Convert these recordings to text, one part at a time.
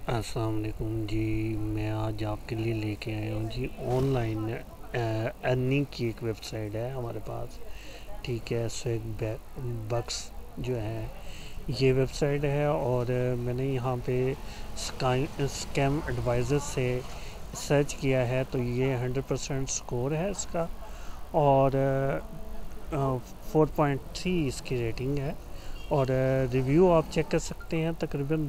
अस्सलाम वालेकुम जी। मैं आज आपके लिए लेके आया हूँ जी ऑनलाइन अर्निंग की एक वेबसाइट है हमारे पास। ठीक है, स्विग बक्स जो है ये वेबसाइट है। और मैंने यहाँ पे स्कैम एडवाइज़र से सर्च किया है तो ये 100% स्कोर है इसका। और 4.3 इसकी रेटिंग है। और रिव्यू आप चेक कर सकते हैं, तकरीबन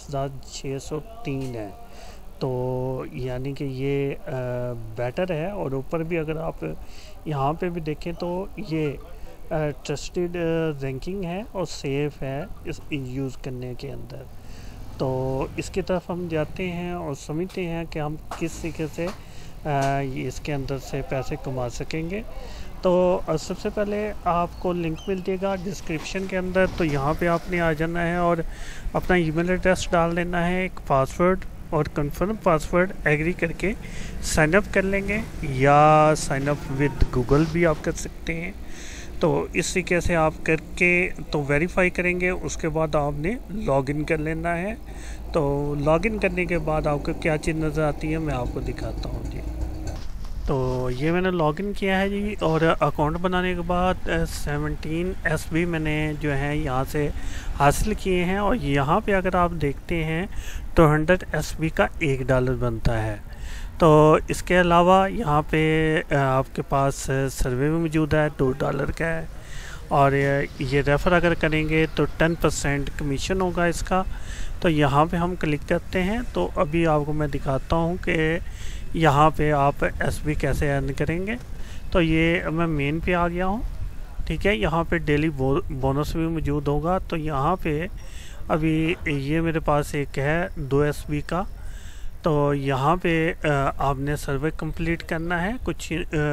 42,603 है। तो यानी कि ये बेटर है। और ऊपर भी अगर आप यहाँ पे भी देखें तो ये ट्रस्टेड रैंकिंग है और सेफ़ है इस यूज़ करने के अंदर। तो इसकी तरफ हम जाते हैं और समझते हैं कि हम किस तरीके से इसके अंदर से पैसे कमा सकेंगे। तो सबसे पहले आपको लिंक मिल जाएगा डिस्क्रिप्शन के अंदर। तो यहाँ पे आपने आ जाना है और अपना ईमेल एड्रेस डाल देना है, एक पासवर्ड और कंफर्म पासवर्ड एग्री करके साइन अप कर लेंगे, या साइन अप विद गूगल भी आप कर सकते हैं। तो इस तरीके से आप करके तो वेरीफाई करेंगे, उसके बाद आपने लॉगिन कर लेना है। तो लॉगिन करने के बाद आपको क्या चीज़ नज़र आती है मैं आपको दिखाता हूँ जी। तो ये मैंने लॉगिन किया है जी। और अकाउंट बनाने के बाद 17 SB मैंने जो है यहाँ से हासिल किए हैं। और यहाँ पे अगर आप देखते हैं तो 100 SB का $1 बनता है। तो इसके अलावा यहाँ पे आपके पास सर्वे में मौजूद है, $2 का है। और ये रेफ़र अगर करेंगे तो 10% कमीशन होगा इसका। तो यहाँ पे हम क्लिक करते हैं। तो अभी आपको मैं दिखाता हूँ कि यहाँ पे आप SB कैसे अर्न करेंगे। तो ये मैं मेन पे आ गया हूँ। ठीक है, यहाँ पे डेली बोनस भी मौजूद होगा। तो यहाँ पे अभी ये मेरे पास एक है 2 SB का। तो यहाँ पे आपने सर्वे कंप्लीट करना है। कुछ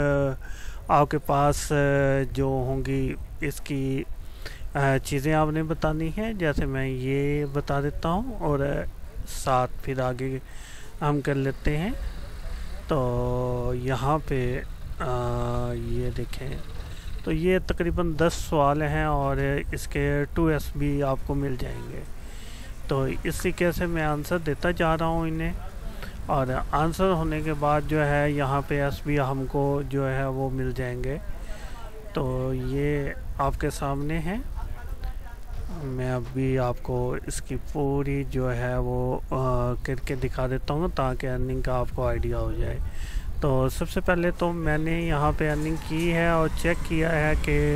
आपके पास जो होंगी इसकी चीज़ें आपने बतानी हैं, जैसे मैं ये बता देता हूँ और साथ फिर आगे हम कर लेते हैं। तो यहाँ पे ये देखें, तो ये तकरीबन 10 सवाल हैं और इसके 2 SB आपको मिल जाएंगे। तो इस तरीके से मैं आंसर देता जा रहा हूँ इन्हें। और आंसर होने के बाद जो है यहाँ पे SB हमको जो है वो मिल जाएंगे। तो ये आपके सामने है। मैं अभी आपको इसकी पूरी जो है वो करके दिखा देता हूँ ताकि अर्निंग का आपको आइडिया हो जाए। तो सबसे पहले तो मैंने यहाँ पे अर्निंग की है और चेक किया है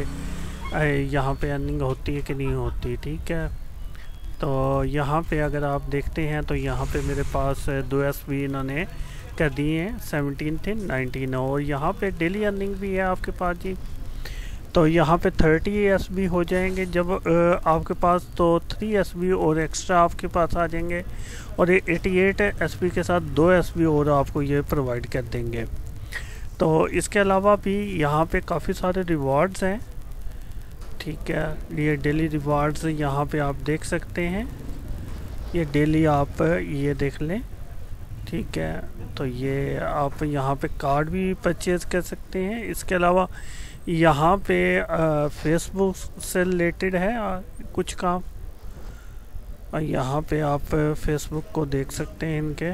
कि यहाँ पे अर्निंग होती है कि नहीं होती। ठीक है, तो यहाँ पे अगर आप देखते हैं तो यहाँ पे मेरे पास 2 SB इन्होंने कर दिए हैं, 17 थे 19। और यहाँ पे डेली अर्निंग भी है आपके पास जी। तो यहाँ पे 30 SB हो जाएंगे जब आपके पास, तो 3 SB और एक्स्ट्रा आपके पास आ जाएंगे। और 88 SB के साथ 2 SB और आपको ये प्रोवाइड कर देंगे। तो इसके अलावा भी यहाँ पे काफ़ी सारे रिवॉर्ड्स हैं। ठीक है, ये डेली रिवार्ड्स यहाँ पे आप देख सकते हैं। ये डेली आप ये देख लें। ठीक है, तो ये आप यहाँ पे कार्ड भी परचेज़ कर सकते हैं। इसके अलावा यहाँ पे फेसबुक से रिलेटेड है कुछ काम। और यहाँ पे आप फेसबुक को देख सकते हैं इनके।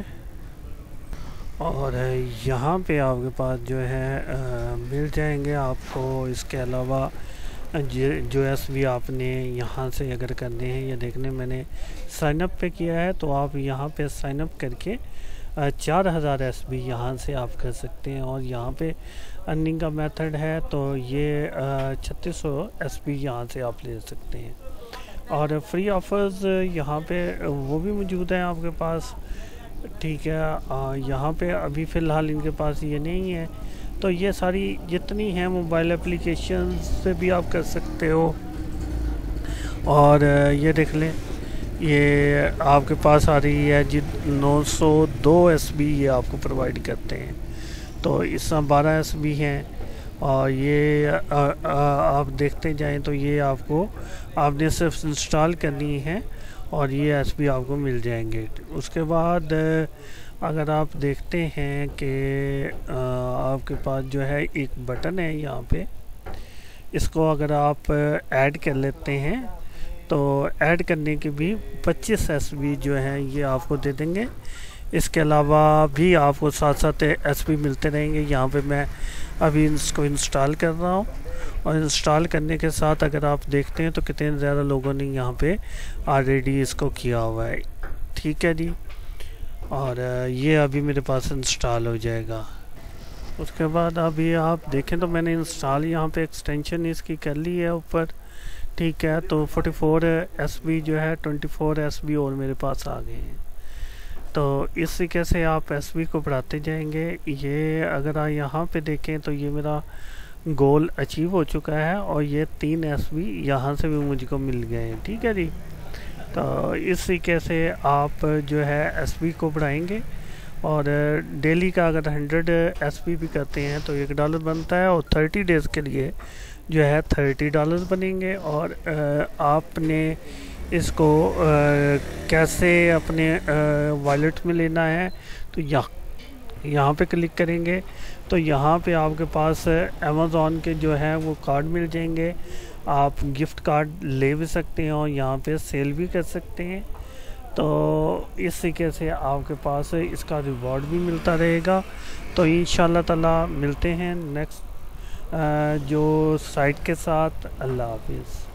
और यहाँ पे आपके पास जो है मिल जाएंगे आपको। इसके अलावा जो SB आपने यहाँ से अगर करने हैं, ये देखने मैंने साइन अप पे किया है। तो आप यहाँ पे साइन अप करके 4000 SB यहाँ से आप कर सकते हैं। और यहाँ पे अर्निंग का मेथड है, तो ये 3600 SB यहाँ से आप ले सकते हैं। और फ्री ऑफर्स यहाँ पे वो भी मौजूद हैं आपके पास। ठीक है, यहाँ पे अभी फ़िलहाल इनके पास ये नहीं है। तो ये सारी जितनी हैं मोबाइल एप्लीकेशन से भी आप कर सकते हो। और ये देख लें, ये आपके पास आ रही है जी 902 SB ये आपको प्रोवाइड करते हैं। तो इसमें 12 SB हैं। और ये आप देखते जाएं तो ये आपने सिर्फ इंस्टॉल करनी है और ये SB आपको मिल जाएंगे। उसके बाद अगर आप देखते हैं कि आपके पास जो है एक बटन है यहाँ पे, इसको अगर आप ऐड कर लेते हैं तो ऐड करने के भी 25 SB जो हैं ये आपको दे देंगे। इसके अलावा भी आपको साथ साथ SB मिलते रहेंगे। यहाँ पे मैं अभी इसको इंस्टॉल कर रहा हूँ, और इंस्टॉल करने के साथ अगर आप देखते हैं तो कितने ज़्यादा लोगों ने यहाँ पे ऑलरेडी इसको किया हुआ है। ठीक है जी, और ये अभी मेरे पास इंस्टॉल हो जाएगा। उसके बाद अभी आप देखें तो मैंने इंस्टॉल यहाँ पे एक्सटेंशन इसकी कर ली है ऊपर। ठीक है, तो 44 SB जो है 24 SB और मेरे पास आ गए हैं। तो इस तरीके से आप SB को बढ़ाते जाएंगे। ये अगर आप यहाँ पे देखें तो ये मेरा गोल अचीव हो चुका है, और ये 3 SB यहाँ से भी मुझको मिल गए हैं। ठीक है जी, तो इस तरीके से आप जो है SB को बढ़ाएंगे, और डेली का अगर 100 SB भी करते हैं तो $1 बनता है, और 30 डेज़ के लिए जो है $30 बनेंगे। और आपने इसको कैसे अपने वॉलेट में लेना है, तो यहाँ पे क्लिक करेंगे तो यहाँ पे आपके पास अमेज़ॉन के जो है वो कार्ड मिल जाएंगे। आप गिफ्ट कार्ड ले भी सकते हैं और यहाँ पे सेल भी कर सकते हैं। तो इस तरीके से आपके पास इसका रिवॉर्ड भी मिलता रहेगा। तो इंशाल्लाह ताला मिलते हैं नेक्स्ट जो साइट के साथ। अल्लाह हाफिज़।